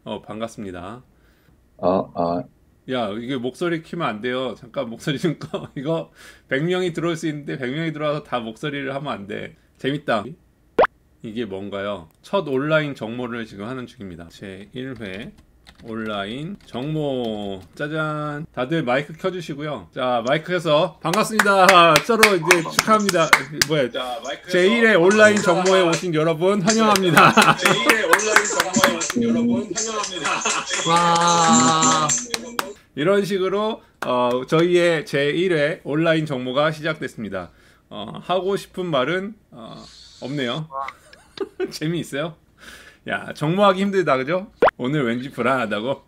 반갑습니다. 아, 야, 이게 목소리 키면 안 돼요. 잠깐 목소리 좀 꺼. 이거 100명이 들어올 수 있는데 100명이 들어와서 다 목소리를 하면 안 돼. 재밌다. 이게 뭔가요? 첫 온라인 정모를 지금 하는 중입니다. 제 1회 온라인 정모. 짜잔. 다들 마이크 켜주시고요. 자, 마이크 켜서 반갑습니다. 서로 이제 축하합니다. 뭐야? 제 1회 온라인 정모에 오신 여러분 환영합니다. 제 1회 온라인 정모에 오신 여러분 환영합니다. 와, 이런 식으로 저희의 제1회 온라인 정모가 시작됐습니다. 하고 싶은 말은 없네요. 재미있어요? 야, 정모하기 힘들다, 그죠? 오늘 왠지 불안하다고?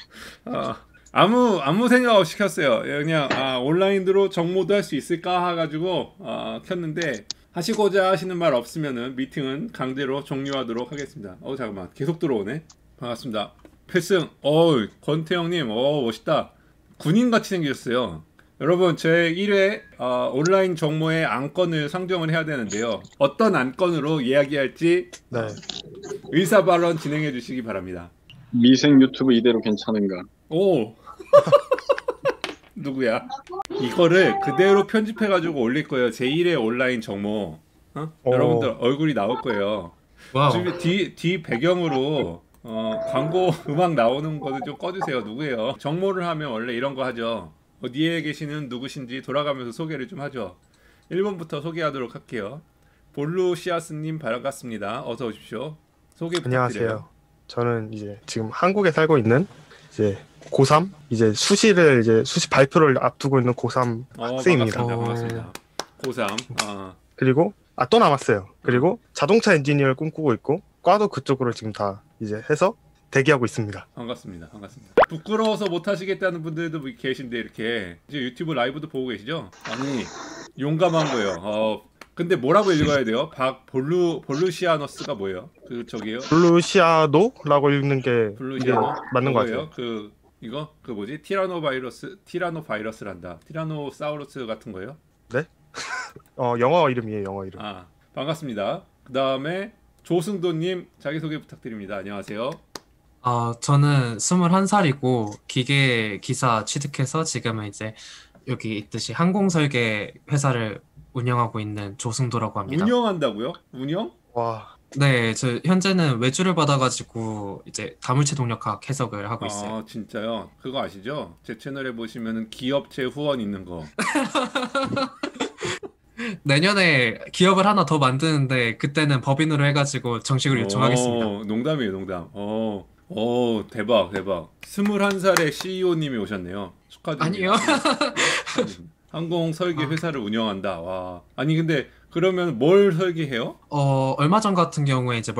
아무 생각 없이 켰어요. 그냥 온라인으로 정모도 할 수 있을까 해가지고 켰는데, 하시고자 하시는 말 없으면은 미팅은 강제로 종료하도록 하겠습니다. 잠깐만, 계속 들어오네. 반갑습니다. 필승. 권태형님, 멋있다. 군인같이 생겼어요. 여러분, 제 1회 온라인 정모의 안건을 상정을 해야 되는데요. 어떤 안건으로 이야기할지 네. 의사 발언 진행해 주시기 바랍니다. 미생 유튜브 이대로 괜찮은가? 오, 누구야? 이거를 그대로 편집해가지고 올릴 거예요. 제 1회 온라인 정모. 여러분들 얼굴이 나올 거예요. 와우. 지금 뒤 배경으로 광고 음악 나오는 거를 좀 꺼주세요. 누구예요? 정모를 하면 원래 이런 거 하죠. 어디에 계시는 누구신지 돌아가면서 소개를 좀 하죠. 1번부터 소개하도록 할게요. 볼루시아스님 반갑습니다. 어서 오십시오. 소개 부탁드려요. 안녕하세요. 저는 이제 지금 한국에 살고 있는 이제 고3 이제 수시 발표를 앞두고 있는 고3 학생입니다. 반갑습니다. 고3. 그리고 또 남았어요. 그리고 자동차 엔지니어를 꿈꾸고 있고 과도 그쪽으로 지금 다 이제 해서 대기하고 있습니다. 반갑습니다. 부끄러워서 못 하시겠다는 분들도 계신데 이렇게 이제 유튜브 라이브도 보고 계시죠? 아니, 용감한 거예요. 근데 뭐라고 읽어야 돼요? 볼루시아너스가 뭐예요? 저기요? 블루시아노라고 읽는 게 이게 블루시아노? 맞는 것 그거예요? 같아요. 이거 뭐지? 티라노 바이러스란다. 티라노사우루스 같은 거예요? 네? 영어 이름이에요. 영어 이름. 반갑습니다. 그 다음에 조승도님 자기소개 부탁드립니다. 안녕하세요. 저는 21살이고 기계 기사 취득해서 지금은 이제 여기 있듯이 항공설계 회사를 운영하고 있는 조승도라고 합니다. 운영한다고요? 운영? 와, 네, 저 현재는 외주를 받아가지고 이제 다물체 동력학 해석을 하고 있어요. 진짜요? 그거 아시죠? 제 채널에 보시면은 기업체 후원 있는 거. 내년에 기업을 하나 더 만드는데 그때는 법인으로 해가지고 정식으로 요청하겠습니다. 농담이에요, 농담. 대박. 21살의 CEO님이 오셨네요. 축하드립니다. 아니요. 항공 설계 회사를 운영한다. 와. 아니 근데 그러면 뭘 설계해요? 얼마 전 같은 경우에 이제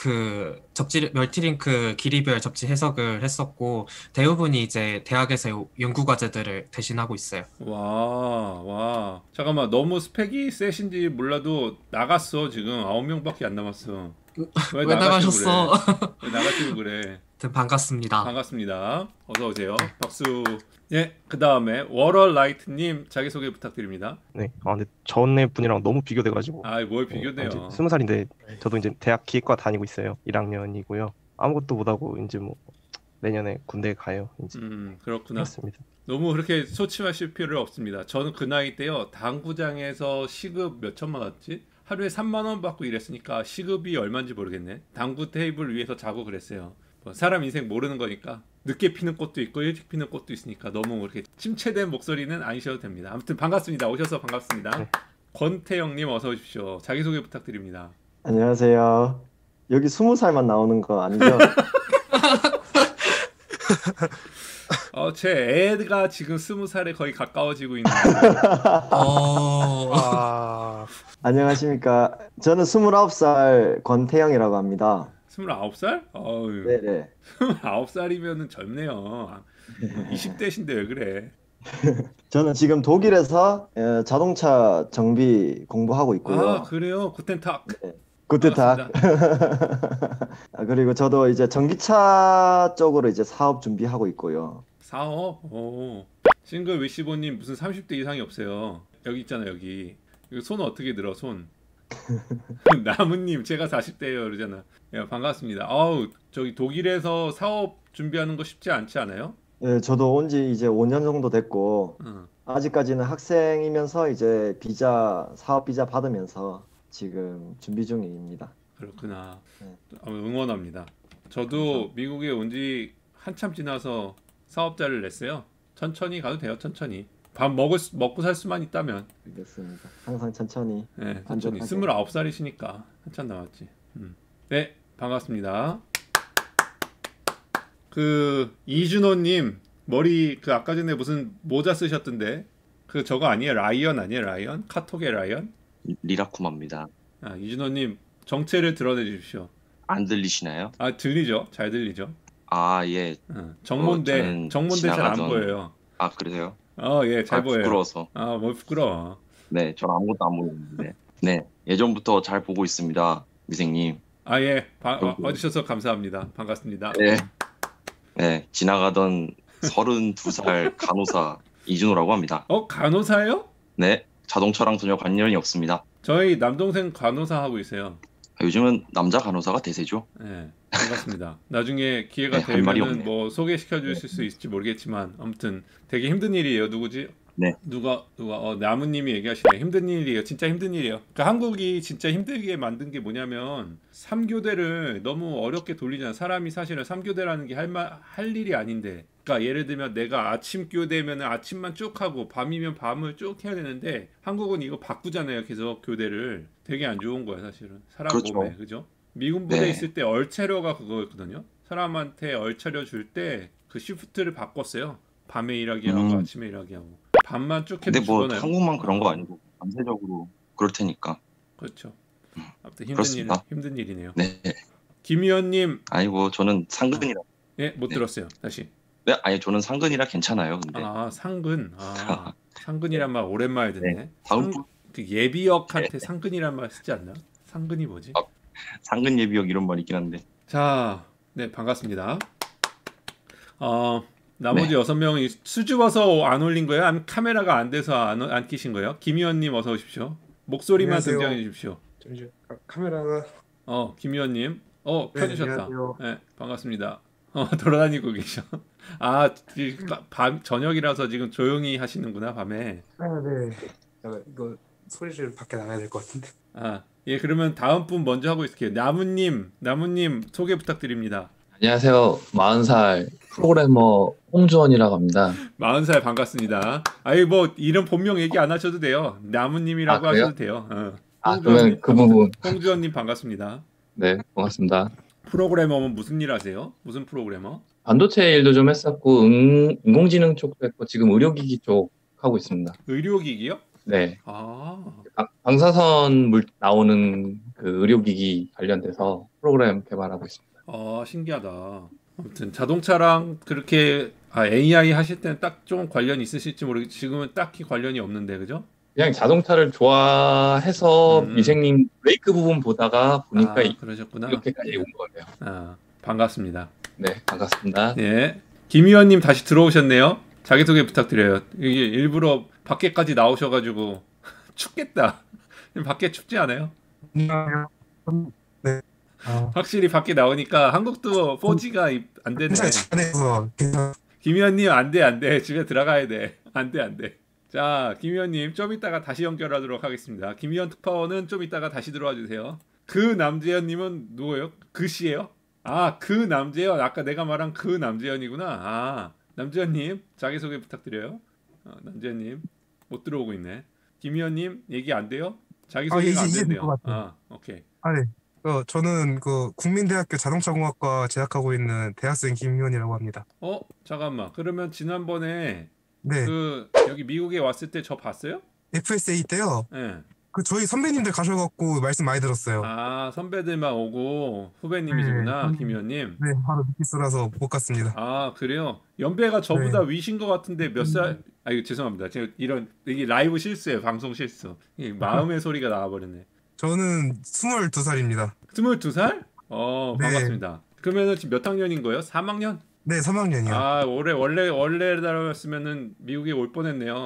멀티링크 길이별 접지 해석을 했었고, 대부분이 이제 대학에서 연구 과제들을 대신하고 있어요. 와. 잠깐만, 너무 스펙이 세신지 몰라도 나갔어. 지금 9명밖에 안 남았어. 왜 왜 나가셨어? 왜 나가시고 그래? 반갑습니다. 반갑습니다. 어서 오세요. 박수. 예, 그 다음에 워럴라이트님 자기소개 부탁드립니다. 네. 근데 전에 분이랑 너무 비교돼가지고. 뭘 비교돼요? 이제 20살인데 저도 이제 대학 기획과 다니고 있어요. 1학년이고요. 아무것도 못하고 이제 뭐 내년에 군대 가요. 이제 그렇구나. 그렇습니다. 너무 그렇게 소침하실 필요 없습니다. 저는 그 나이 때요, 당구장에서 시급 몇 천만 원지? 하루에 3만 원 받고 일했으니까 시급이 얼마인지 모르겠네. 당구 테이블 위에서 자고 그랬어요. 사람 인생 모르는 거니까. 늦게 피는 꽃도 있고 일찍 피는 꽃도 있으니까 너무 그렇게 침체된 목소리는 아니셔도 됩니다. 아무튼 반갑습니다. 오셔서 반갑습니다. 네. 권태영님 어서 오십시오. 자기소개 부탁드립니다. 안녕하세요. 여기 20살만 나오는 거 아니죠? 제 애가 지금 20살에 거의 가까워지고 있는. 안녕하십니까. 저는 29살 권태영이라고 합니다. 29살? 네네. 29살이면은 젊네요. 20대신데 왜 그래? 저는 지금 독일에서 자동차 정비 공부하고 있고요. 그래요? 구텐탁. 네. 굿드탁. 그리고 저도 이제 전기차 쪽으로 이제 사업 준비하고 있고요. 사업? 싱글 위시보님 무슨 30대 이상이 없어요. 여기 있잖아, 여기. 이거 손 어떻게 들어, 손? 나무님 제가 40대예요 그러잖아. 야, 반갑습니다. 저기 독일에서 사업 준비하는 거 쉽지 않지 않아요? 예, 저도 온 지 이제 5년 정도 됐고 응. 아직까지는 학생이면서 이제 사업 비자 받으면서 지금 준비 중입니다. 그렇구나. 네. 응원합니다. 저도 미국에 온 지 한참 지나서 사업자를 냈어요. 천천히 가도 돼요. 천천히. 먹고 살 수만 있다면. 알겠습니다. 항상 천천히. 네, 천천히. 안전하게. 29살이시니까 한참 남았지. 네, 반갑습니다. 그 이준호님 머리 그 아까 전에 무슨 모자 쓰셨던데 그 저거 아니에요? 라이언 아니에요? 라이언? 카톡의 라이언? 리라쿠마입니다. 아 이준호님 정체를 드러내 주십시오. 안 들리시나요? 아 들리죠? 잘 들리죠? 아, 예. 정몬대 저는 정몬대 잘 안 지나가던- 보여요. 아, 그러세요? 예, 잘 보여요. 부끄러워서. 아, 뭐 부끄러워. 네, 저는 아무것도 안 보이는데. 네, 예전부터 잘 보고 있습니다, 미생님. 아, 예. 아이고. 와주셔서 감사합니다. 반갑습니다. 네. 네, 지나가던 32살 간호사 이준호라고 합니다. 간호사요? 네, 자동차랑 전혀 관련이 없습니다. 저희 남동생 간호사 하고 있어요. 요즘은 남자 간호사가 대세죠. 네, 반갑습니다. 나중에 기회가 네, 할 말이 되면은 없네. 뭐 소개시켜 주실 수 있을지 모르겠지만 아무튼 되게 힘든 일이에요. 누구지? 네. 누가 나무님이 얘기하시네. 힘든 일이에요. 진짜 힘든 일이에요. 그러니까 한국이 진짜 힘들게 만든 게 뭐냐면 3교대를 너무 어렵게 돌리잖아. 사람이 사실은 3교대라는 게 할 일이 아닌데. 그러니까 예를 들면 내가 아침 교대면은 아침만 쭉 하고 밤이면 밤을 쭉 해야 되는데 한국은 이거 바꾸잖아요. 계속 교대를. 되게 안 좋은 거야, 사실은. 사람 그렇죠. 몸에. 그죠? 미군 부대 네. 있을 때 얼차려가 그거였거든요. 사람한테 얼차려 줄 때 그 시프트를 바꿨어요. 밤에 일하게 하고 아침에 일하게 하고. 밤만 쭉 해도 근데 뭐 죽어나요. 한국만 그런 거 아니고 전세적으로 그럴 테니까. 그렇죠. 아무튼 그렇습니다. 힘든 일이네요. 네. 김 의원님, 아이고, 저는 상근이라. 예, 못 네. 들었어요. 다시. 네, 아니 저는 상근이라 괜찮아요. 근데 아, 상근. 아, 상근이란 말 오랜만에 듣네. 다음 그 예비역한테 상근이란 말 쓰지 않나? 상근이 뭐지? 아. 상근 예비역 이런 말 있긴 한데. 자, 네, 반갑습니다. 나머지 네. 6명이 수줍어서 안 올린 거예요? 아니면 카메라가 안 돼서 안 끼신 거예요? 김 의원님 어서 오십시오. 목소리만 안녕하세요. 등장해 주십시오. 카메라가 김 의원님. 네, 켜주셨다. 안녕하세요. 네, 반갑습니다. 돌아다니고 계셔. 저녁이라서 지금 조용히 하시는구나, 밤에. 네. 이거 소리를 밖에 나가야 될 것 같은데. 예, 그러면 다음 분 먼저 하고 있을게요. 나무님 소개 부탁드립니다. 안녕하세요. 40살 프로그래머 홍주원이라고 합니다. 40살 반갑습니다. 뭐 이름 본명 얘기 안 하셔도 돼요. 나무님이라고 그래요? 하셔도 돼요. 그러면 그 부분. 홍주원님 반갑습니다. 네, 반갑습니다. 프로그래머면 무슨 일 하세요? 무슨 프로그래머? 반도체 일도 좀 했었고, 인공지능 쪽도 했고, 지금 의료기기 쪽 하고 있습니다. 의료기기요? 네. 아, 방사선 나오는 그 의료기기 관련돼서 프로그램 개발하고 있습니다. 신기하다. 아무튼 자동차랑 그렇게 AI 하실 때는 딱 좀 관련이 있으실지 모르겠지만 지금은 딱히 관련이 없는데 그죠? 그냥 자동차를 좋아해서 미생님 브레이크 부분 보다가 보니까 그러셨구나. 이렇게까지 온 거예요. 반갑습니다. 네, 반갑습니다. 예. 김 의원님 다시 들어오셨네요. 자기소개 부탁드려요. 이게 일부러 밖에까지 나오셔가지고 춥겠다. 밖에 춥지 않아요? 안녕하세요. 네. 확실히 밖에 나오니까 한국도 4G가 안 되네. 안에서 김 의원님 안 돼. 집에 들어가야 돼. 안 돼. 자, 김 의원님 좀 이따가 다시 연결하도록 하겠습니다. 김 의원 특파원은 좀 이따가 다시 들어와 주세요. 그 남재현님은 누구예요? 그 씨예요? 그 남재현. 아까 내가 말한 그 남재현이구나. 남재현님 자기소개 부탁드려요. 남재현님 못 들어오고 있네. 김 의원님 얘기 안 돼요? 자기소개가 안 이제 된대요. 될것 같아요. 오케이. 네. 저는 국민대학교 자동차공학과 재학하고 있는 대학생 김희원이라고 합니다. 잠깐만. 그러면 지난번에 네. 여기 미국에 왔을 때 저 봤어요? FSA 때요. 네. 저희 선배님들 가셔갖고 말씀 많이 들었어요. 선배들만 오고 후배님이시구나. 네. 김 의원님. 네, 바로 미키스라서 못 갔습니다. 그래요? 연배가 저보다 네. 위신 것 같은데 몇 살? 이거 죄송합니다. 제가 이게 라이브 실수예요. 방송 실수. 마음의 소리가 나와버렸네. 저는 22살입니다. 22살? 네. 반갑습니다. 그러면은 지금 몇 학년인 거예요? 3학년? 네, 3학년이요. 원래라면은 미국에 올 뻔했네요.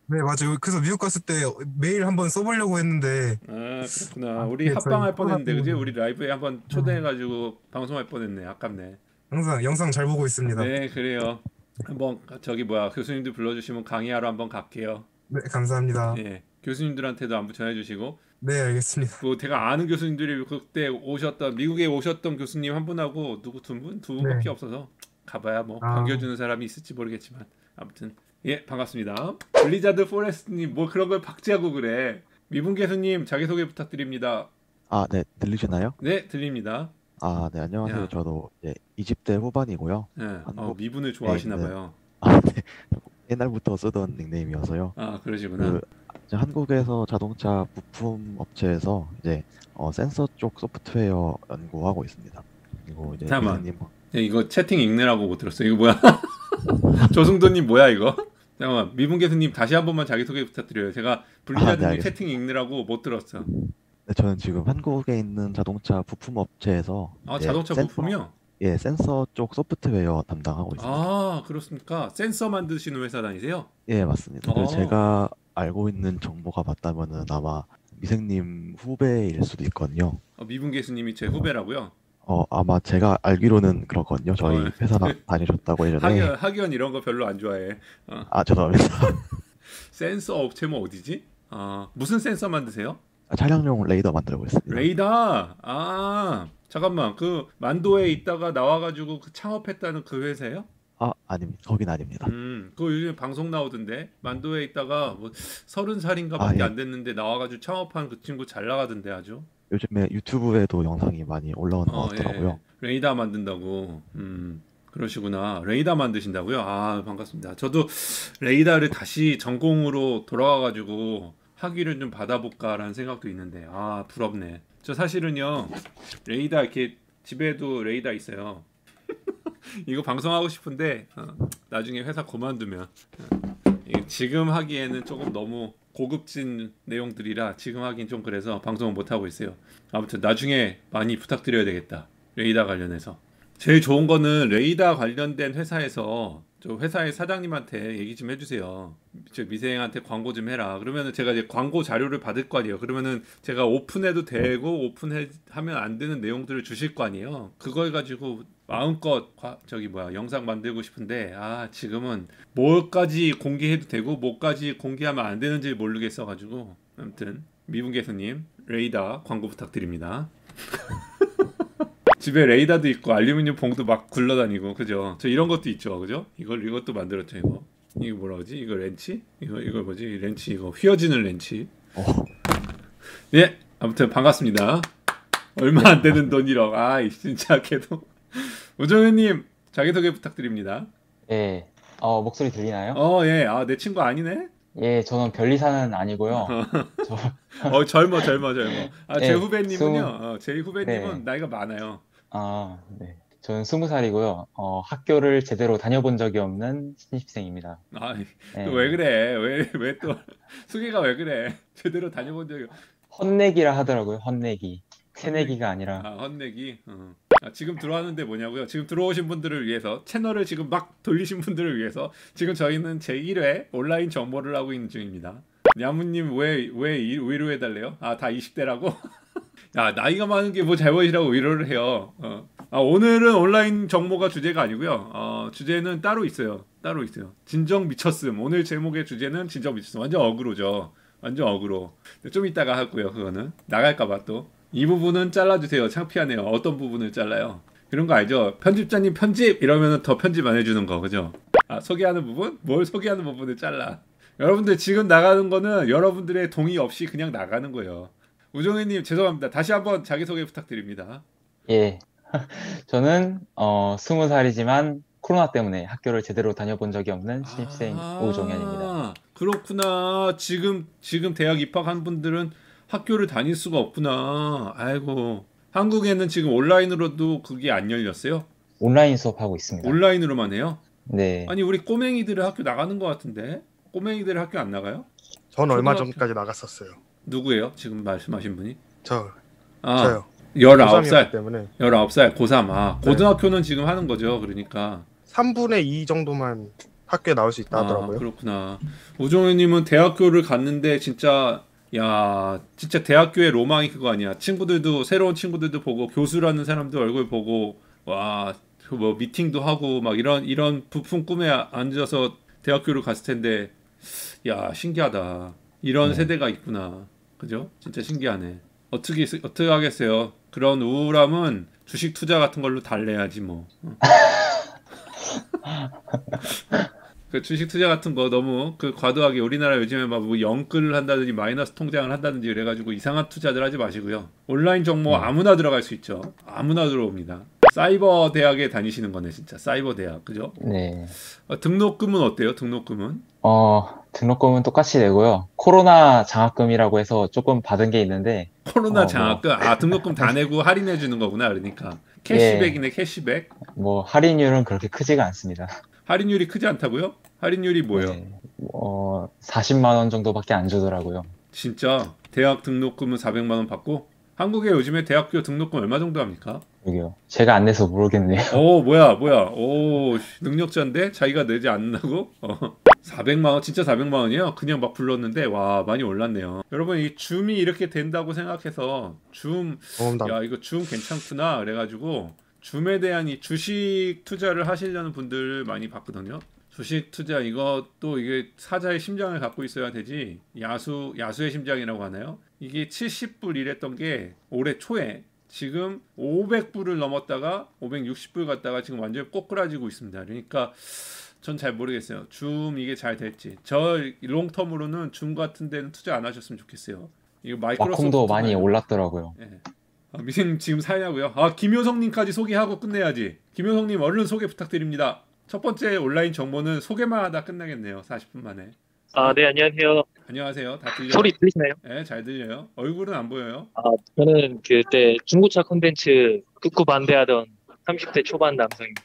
네, 맞아요. 그래서 미국 갔을 때 메일 한번 써보려고 했는데 아, 그렇구나. 우리 네, 합방할 저희 코로나 뻔했는데, 그지? 때문에. 우리 라이브에 한번 초대해가지고 방송할 뻔했네. 아깝네. 항상 영상 잘 보고 있습니다. 네, 그래요. 한번 저기 뭐야 교수님들 불러주시면 강의하러 한번 갈게요. 네, 감사합니다. 예, 교수님들한테도 안부 전해주시고. 네, 알겠습니다. 뭐 제가 아는 교수님들이 그때 오셨던 미국에 오셨던 교수님 한 분하고 누구 두 분밖에 네. 없어서 가봐야 뭐 아. 반겨주는 사람이 있을지 모르겠지만 아무튼 예 반갑습니다. 블리자드 포레스트님 뭐 그런 걸 박제하고 그래. 미분 교수님 자기소개 부탁드립니다. 아, 네, 들리시나요? 네 들립니다. 아, 네, 안녕하세요. 야. 저도 이제 20대 후반이고요. 예, 한국- 미분을 좋아하시나 네, 네. 봐요. 아, 네. 옛날부터 쓰던 닉네임이어서요. 아 그러시구나. 그 이제 한국에서 자동차 부품 업체에서 이제 센서 쪽 소프트웨어 연구하고 있습니다. 그리고 이제 잠깐만. 미생님 야, 이거 채팅 읽느라고 못 들었어. 이거 뭐야? 조승도님 뭐야 이거? 잠깐만 미분 교수님 다시 한 번만 자기소개 부탁드려요. 제가 블리자드님 알겠습니다. 채팅 읽느라고 못 들었어. 네, 저는 지금 한국에 있는 자동차 부품 업체에서 아 이제 자동차 부품이요? 예, 센서 쪽 소프트웨어 담당하고 있습니다. 아 그렇습니까? 센서 만드시는 회사 다니세요? 예, 맞습니다. 그래서 어. 제가 알고 있는 정보가 맞다면은 아마 미생님 후배일 수도 있거든요. 미분 교수님이 제 후배라고요? 아마 제가 알기로는 그렇거든요. 저희 어. 회사 다니셨다고 예전에. 학연 이런 거 별로 안 좋아해. 아, 죄송합니다. 센서 업체면 어디지? 무슨 센서 만드세요? 차량용 레이더 만들고 있습니다. 레이더. 아 잠깐만 그 만도에 있다가 나와가지고 그 창업했다는 그 회사예요? 아, 아닙니다. 거긴 아닙니다. 그거 요즘 방송 나오던데 만도에 있다가 뭐 30살인가밖에 아, 예. 안 됐는데 나와가지고 창업한 그 친구 잘 나가던데 아주. 요즘에 유튜브에도 영상이 많이 올라오는 것 같더라고요. 예. 레이더 만든다고. 그러시구나. 레이더 만드신다고요? 아 반갑습니다. 저도 레이더를 다시 전공으로 돌아와가지고 학위를 좀 받아볼까라는 생각도 있는데 아 부럽네. 저 사실은요 레이더 이렇게 집에도 레이더 있어요. 이거 방송하고 싶은데 나중에 회사 그만두면 이게 지금 하기에는 조금 너무 고급진 내용들이라 지금 하긴 좀 그래서 방송을 못 하고 있어요. 아무튼 나중에 많이 부탁드려야 되겠다. 레이더 관련해서. 제일 좋은 거는 레이더 관련된 회사에서 저 회사의 사장님한테 얘기 좀 해주세요. 저 미생한테 광고 좀 해라. 그러면은 제가 이제 광고 자료를 받을 거 아니에요. 그러면은 제가 오픈해도 되고 오픈하면 안 되는 내용들을 주실 거 아니에요. 그걸 가지고 마음껏 영상 만들고 싶은데 지금은 뭐까지 공개해도 되고 뭐까지 공개하면 안 되는지 모르겠어 가지고 아무튼 미분 교수님 레이더 광고 부탁드립니다. 집에 레이더도 있고 알루미늄 봉도 막 굴러다니고 그죠? 저 이런 것도 있죠, 그죠? 이것도 만들었죠 이거. 이거 뭐라 그러지? 이거 렌치? 이거 뭐지? 렌치 이거 휘어지는 렌치. 예, 아무튼 반갑습니다. 얼마 안 되는 돈 1억. 진짜 걔도. 우정현님 자기소개 부탁드립니다. 예, 목소리 들리나요? 예, 내 친구 아니네. 예, 저는 별리사는 아니고요. 젊어. 제 예, 후배님은요. 제 후배님은 네. 나이가 많아요. 네. 저는 20살이고요. 학교를 제대로 다녀본 적이 없는 신입생입니다. 예. 왜 그래? 왜 또 수기가 왜 그래? 제대로 다녀본 적이. 헛내기라 하더라고요. 헛내기. 새내기가 아니라. 헛내기. 지금 들어왔는데 뭐냐고요? 지금 들어오신 분들을 위해서 채널을 지금 막 돌리신 분들을 위해서 지금 저희는 제1회 온라인 정보를 하고 있는 중입니다. 야무님 왜 위로해달래요? 다 20대라고? 야 나이가 많은 게 뭐 잘못이라고 위로를 해요. 오늘은 온라인 정보가 주제가 아니고요. 주제는 따로 있어요. 진정 미쳤음. 오늘 제목의 주제는 진정 미쳤음. 완전 어그로죠. 완전 어그로. 좀 이따가 하고요. 그거는 나갈까봐 또. 이 부분은 잘라주세요. 창피하네요. 어떤 부분을 잘라요? 그런 거 알죠? 편집자님 편집 이러면 더 편집 안 해주는 거 그죠? 소개하는 부분? 뭘 소개하는 부분을 잘라. 여러분들 지금 나가는 거는 여러분들의 동의 없이 그냥 나가는 거예요. 우정희님 죄송합니다. 다시 한번 자기소개 부탁드립니다. 예. 저는 20살이지만 코로나 때문에 학교를 제대로 다녀본 적이 없는 신입생 우정현입니다. 그렇구나. 지금 대학 입학한 분들은 학교를 다닐 수가 없구나. 아이고. 한국에는 지금 온라인으로도 그게 안 열렸어요? 온라인 수업하고 있습니다. 온라인으로만 해요? 네. 아니 우리 꼬맹이들은 학교 나가는 것 같은데 꼬맹이들은 학교 안 나가요? 전 얼마 초등학교. 전까지 나갔었어요. 누구예요? 지금 말씀하신 분이? 저요. 19살. 때문에 19살 고3. 고등학교는 지금 하는 거죠. 그러니까 3분의 2 정도만 학교에 나올 수 있다 하더라고요. 그렇구나. 우종현님은 대학교를 갔는데 진짜 진짜 대학교의 로망이 그거 아니야. 친구들도 새로운 친구들도 보고 교수라는 사람도 얼굴 보고 뭐 미팅도 하고 막 이런 부푼 꿈에 앉아서 대학교를 갔을 텐데 신기하다. 이런 세대가 있구나. 그죠? 진짜 신기하네. 어떻게 하겠어요? 그런 우울함은 주식 투자 같은 걸로 달래야지 뭐. 그 주식 투자 같은 거 너무 과도하게 우리나라 요즘에 막 뭐 영끌을 한다든지 마이너스 통장을 한다든지 그래가지고 이상한 투자들 하지 마시고요. 온라인 정보 아무나 들어갈 수 있죠. 아무나 들어옵니다. 사이버 대학에 다니시는 거네 진짜. 사이버 대학 그죠? 네. 등록금은 어때요? 등록금은? 등록금은 똑같이 내고요. 코로나 장학금이라고 해서 조금 받은 게 있는데. 코로나 장학금? 등록금 다 내고 할인해 주는 거구나. 그러니까 캐시백이네. 캐시백. 뭐 할인율은 그렇게 크지가 않습니다. 할인율이 크지 않다고요? 할인율이 뭐예요? 네. 40만 원 정도밖에 안 주더라고요. 진짜? 대학 등록금은 400만 원 받고? 한국에 요즘에 대학교 등록금 얼마 정도 합니까? 여기요. 제가 안 내서 모르겠네요. 뭐야. 오, 능력자인데 자기가 내지 않는다고? 400만 원, 진짜 400만 원이에요? 그냥 막 불렀는데 와 많이 올랐네요. 여러분 이 줌이 이렇게 된다고 생각해서 이거 줌 괜찮구나 그래가지고 줌에 대한 이 주식 투자를 하시려는 분들 많이 봤거든요. 주식 투자 이것도 이게 사자의 심장을 갖고 있어야 되지 야수의 심장이라고 하나요? 이게 70불 이랬던 게 올해 초에 지금 500불을 넘었다가 560불 갔다가 지금 완전히 꼬꾸라지고 있습니다. 그러니까 전 잘 모르겠어요. 줌 이게 잘 될지. 저 롱텀으로는 줌 같은 데는 투자 안 하셨으면 좋겠어요. 이거 와콤도 많이 올랐더라고요. 네. 미생 지금 사냐고요? 김효성님까지 소개하고 끝내야지. 김효성님 얼른 소개 부탁드립니다. 첫 번째 온라인 정보는 소개만 하다 끝나겠네요. 40분 만에. 네, 안녕하세요. 안녕하세요. 다 들려요? 소리 들리시나요? 네, 잘 들려요. 얼굴은 안 보여요. 저는 그때 중고차 콘텐츠 극구 반대하던 30대 초반 남성입니다.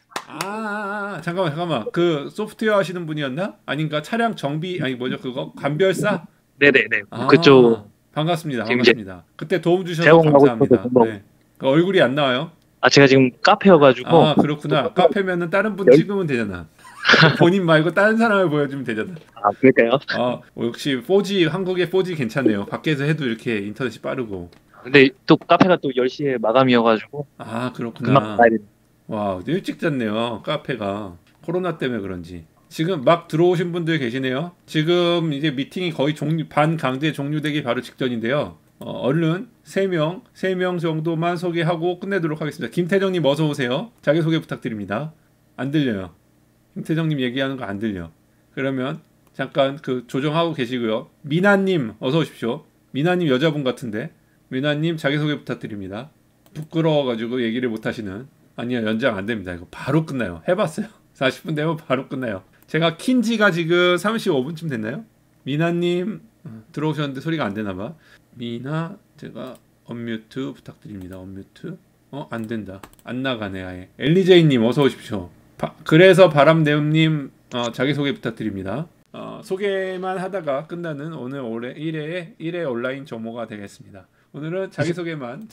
잠깐만. 그 소프트웨어 하시는 분이었나? 아닌가? 차량 정비 뭐죠 그거? 관별사? 네네네. 그쪽. 반갑습니다. 그때 도움 주셔서 감사합니다. 네. 얼굴이 안 나와요? 제가 지금 카페여가지고. 그렇구나. 카페면은 다른 분 찍으면 되잖아. 본인 말고 다른 사람을 보여주면 되잖아. 그럴까요? 역시 4G 한국의 4G 괜찮네요. 밖에서 해도 이렇게 인터넷이 빠르고. 근데 또 카페가 또 10시에 마감이어가지고. 그렇구나. 와, 일찍 잤네요. 카페가 코로나 때문에 그런지. 지금 막 들어오신 분들 계시네요. 지금 이제 미팅이 거의 반 강제 종료되기 바로 직전인데요. 얼른 3명 정도만 소개하고 끝내도록 하겠습니다. 김태정님 어서 오세요. 자기소개 부탁드립니다. 안 들려요. 김태정님 얘기하는 거 안 들려. 그러면 잠깐 조정하고 계시고요. 미나님 어서 오십시오. 미나님 여자분 같은데. 미나님 자기소개 부탁드립니다. 부끄러워가지고 얘기를 못하시는. 아니요, 연장 안 됩니다. 이거 바로 끝나요. 해봤어요. 40분 되면 바로 끝나요. 제가 킨지가 지금 35분쯤 됐나요? 미나님 들어오셨는데 소리가 안 되나봐. 미나 제가 언뮤트 부탁드립니다. 언뮤트. 안 된다. 안 나가네 아예. 엘리제이님 어서 오십시오. 그래서 바람내음님 자기소개 부탁드립니다. 소개만 하다가 끝나는 오늘 올해 1회 온라인 정모가 되겠습니다. 오늘은 자기소개만.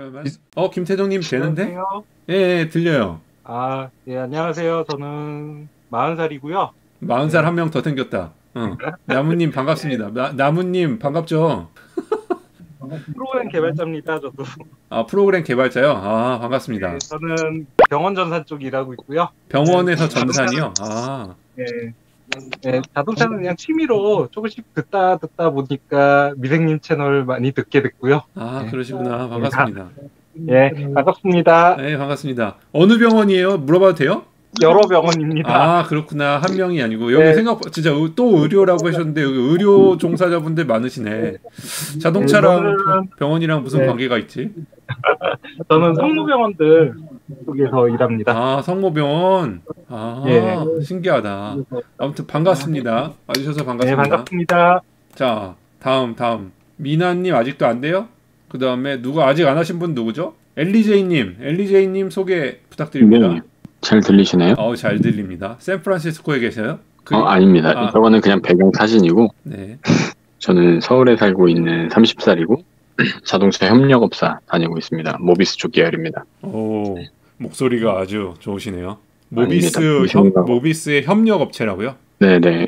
김태정님 되는데? 예, 들려요. 예, 안녕하세요. 저는 40살이고요. 40살 한 명 더 생겼다. 나무님 반갑습니다. 나무님 반갑죠? 프로그램 개발자입니다. 저도. 프로그램 개발자요? 반갑습니다. 네, 저는 병원 전산 쪽 일하고 있고요. 병원에서 전산이요? 네, 자동차는 그냥 취미로 조금씩 듣다 보니까 미생님 채널 많이 듣게 됐고요. 그러시구나. 반갑습니다. 반갑습니다. 네, 반갑습니다. 어느 병원이에요? 물어봐도 돼요? 여러 병원입니다. 그렇구나. 한 명이 아니고 여기 생각보다 진짜 또 의료라고 하셨는데 여기 의료 종사자분들 많으시네. 자동차랑 병원이랑 무슨 관계가 있지? 저는 성모병원들 쪽에서 일합니다. 성모병원. 신기하다. 아무튼 반갑습니다. 와주셔서 반갑습니다. 네, 반갑습니다. 자, 다음. 미나님 아직도 안 돼요? 그 다음에 누가 아직 안 하신 분 누구죠? 엘리제이님 소개 부탁드립니다. 네, 잘 들리시나요? 잘 들립니다. 샌프란시스코에 계셔요? 아닙니다. 저거는 그냥 배경 사진이고. 네. 저는 서울에 살고 있는 30살이고 자동차 협력업사 다니고 있습니다. 모비스 쪽 계열입니다. 목소리가 아주 좋으시네요. 모비스의 협력업체라고요? 네네.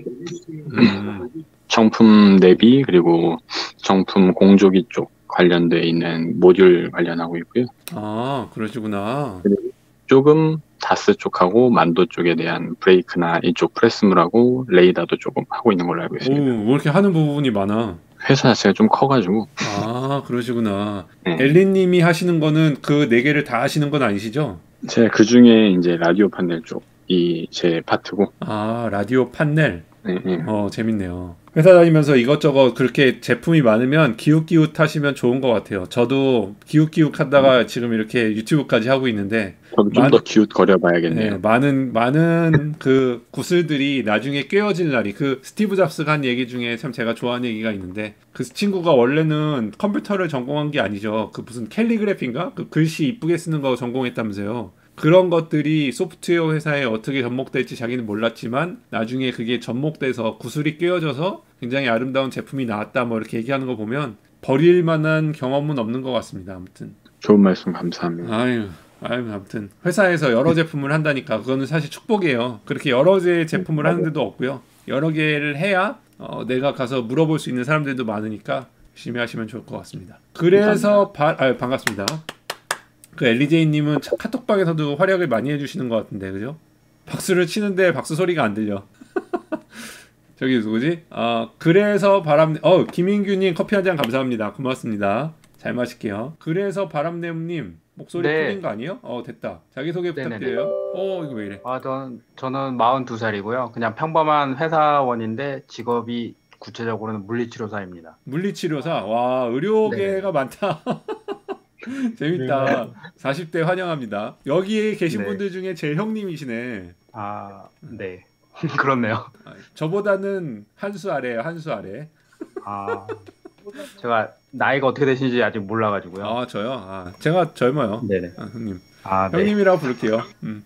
정품 내비 그리고 정품 공조기 쪽 관련돼 있는 모듈 관련하고 있고요. 아, 그러시구나. 그리고 조금 다스 쪽하고 만도 쪽에 대한 브레이크나 이쪽 프레스물하고 레이더도 조금 하고 있는 걸로 알고 있습니다. 오, 왜 이렇게 하는 부분이 많아? 회사 자체가 좀 커가지고. 아, 그러시구나. 네. 엘리님이 하시는 거는 그 네 개를 다 하시는 건 아니시죠? 제가 그 중에 이제 라디오 판넬 쪽이 제 파트고. 아, 라디오 판넬. 네, 네. 재밌네요. 회사 다니면서 이것저것 그렇게 제품이 많으면 기웃기웃 하시면 좋은 것 같아요. 저도 기웃기웃 하다가 지금 이렇게 유튜브까지 하고 있는데 저도 좀 더 기웃거려 봐야겠네요. 네, 많은 그 구슬들이 나중에 꿰어질 날이 그 스티브 잡스가 한 얘기 중에 참 제가 좋아하는 얘기가 있는데 그 친구가 원래는 컴퓨터를 전공한 게 아니죠. 그 무슨 캘리그래피인가? 그 글씨 이쁘게 쓰는 거 전공했다면서요. 그런 것들이 소프트웨어 회사에 어떻게 접목될지 자기는 몰랐지만 나중에 그게 접목돼서 구슬이 꿰어져서 굉장히 아름다운 제품이 나왔다 뭐 이렇게 얘기하는 거 보면 버릴 만한 경험은 없는 것 같습니다. 아무튼 좋은 말씀 감사합니다. 아유 아무튼 회사에서 여러 제품을 한다니까 그거는 사실 축복이에요. 그렇게 여러 개의 제품을 하는 데도 없고요. 여러 개를 해야 내가 가서 물어볼 수 있는 사람들도 많으니까 열심히 하시면 좋을 것 같습니다. 그래서 반갑습니다. 그 엘리제이님은 카톡방에서도 활약을 많이 해주시는 것 같은데 그죠? 박수를 치는데 박수 소리가 안 들려. 저기 누구지? 그래서 김인규님 커피 한 잔 감사합니다. 고맙습니다. 잘 마실게요. 그래서 바람내음님 목소리 네. 풀린 거 아니에요? 자됐다. 자기소개 네네네. 부탁드려요. 이거 왜 이래? 저는 42살이고요. 그냥 평범한 회사원인데 직업이 구체적으로는 물리치료사입니다. 물리치료사. 와 의료계가 많다. 재밌다. 40대 환영합니다. 여기에 계신 네. 분들 중에 제일 형님이시네. 네. 그렇네요. 저보다는 한 수 아래예요. 한 수 아래. 제가 나이가 어떻게 되시는지 아직 몰라가지고요. 저요? 제가 젊어요. 네네. 형님. 네. 형님이라고 부를게요.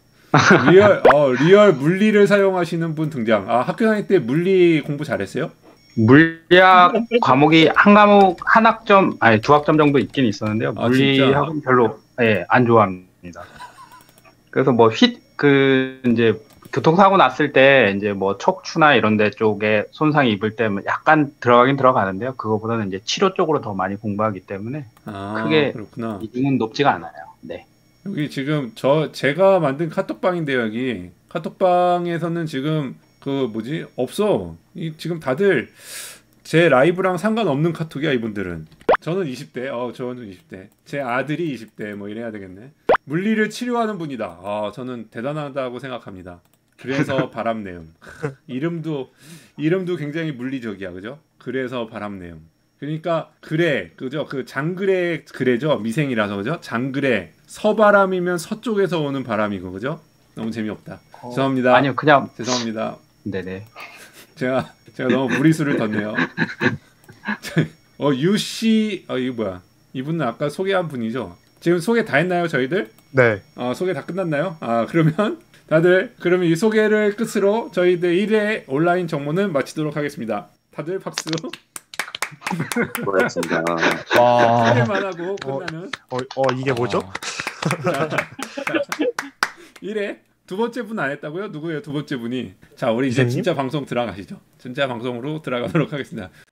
리얼 물리를 사용하시는 분 등장. 학교 다닐 때 물리 공부 잘했어요? 물리학 과목이 한 과목 한 학점 아니 두 학점 정도 있긴 있었는데요. 물리학은 별로 안 좋아합니다. 그래서 뭐 이제 교통사고 났을 때 이제 뭐 척추나 이런 데 쪽에 손상이 입을 때 약간 들어가긴 들어가는데요. 그거보다는 이제 치료 쪽으로 더 많이 공부하기 때문에 크게 그렇구나. 비중은 높지가 않아요. 네. 여기 지금 제가 만든 카톡방인데요. 여기 카톡방에서는 지금 없어. 지금 다들 제 라이브랑 상관없는 카톡이야 이분들은. 저는 20대. 저는 20대. 제 아들이 20대. 뭐 이래야 되겠네. 물리를 치료하는 분이다. 저는 대단하다고 생각합니다. 그래서 바람내음. 이름도 굉장히 물리적이야, 그죠? 그래서 바람내음. 그러니까 그죠? 그 장그래 그래죠? 미생이라서 그죠? 장그래 서바람이면 서쪽에서 오는 바람이고 그죠? 너무 재미없다. 죄송합니다. 아니요, 그냥 죄송합니다. 네네. 제가 너무 무리수를 뒀네요. 유씨 이거 뭐야? 이분은 아까 소개한 분이죠? 지금 소개 다 했나요, 저희들? 네. 소개 다 끝났나요? 그러면 그러면 이 소개를 끝으로 저희들 1회 온라인 정모는 마치도록 하겠습니다. 다들 박수. 고맙습니다. 소개만 하고 끝나는. 이게 뭐죠? 자, 1회 두 번째 분 안 했다고요? 누구예요? 두 번째 분이. 자, 우리 이제 진짜 방송 들어가시죠. 진짜 방송으로 들어가도록 하겠습니다.